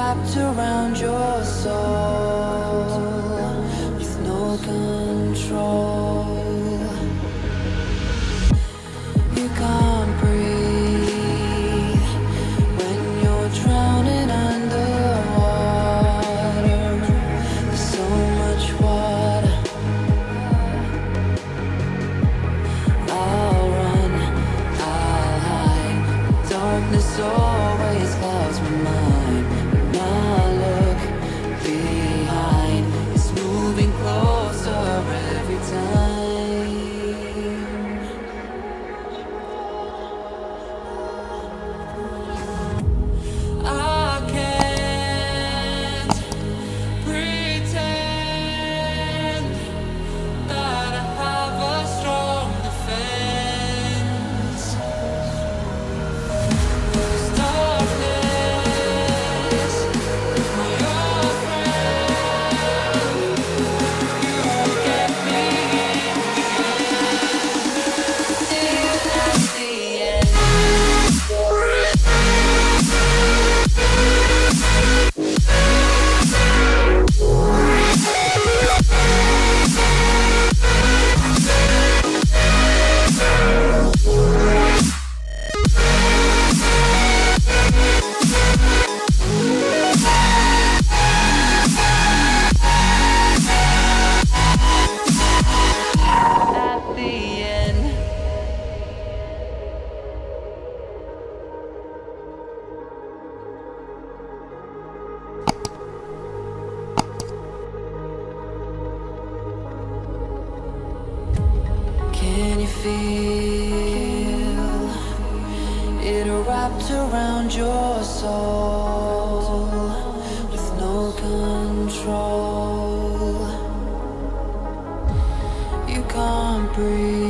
wrapped around your soul with no control. You can't breathe when you're drowning underwater. There's so much water. I'll run, I'll hide. Darkness always clouds my mind. When I look behind, it's moving closer every time. I can't pretend that I have a strong defense. 'Cause darkness is my old friend. You won't get me at the end. At the end. Can you feel it wrapped around your soul with no control? You can't breathe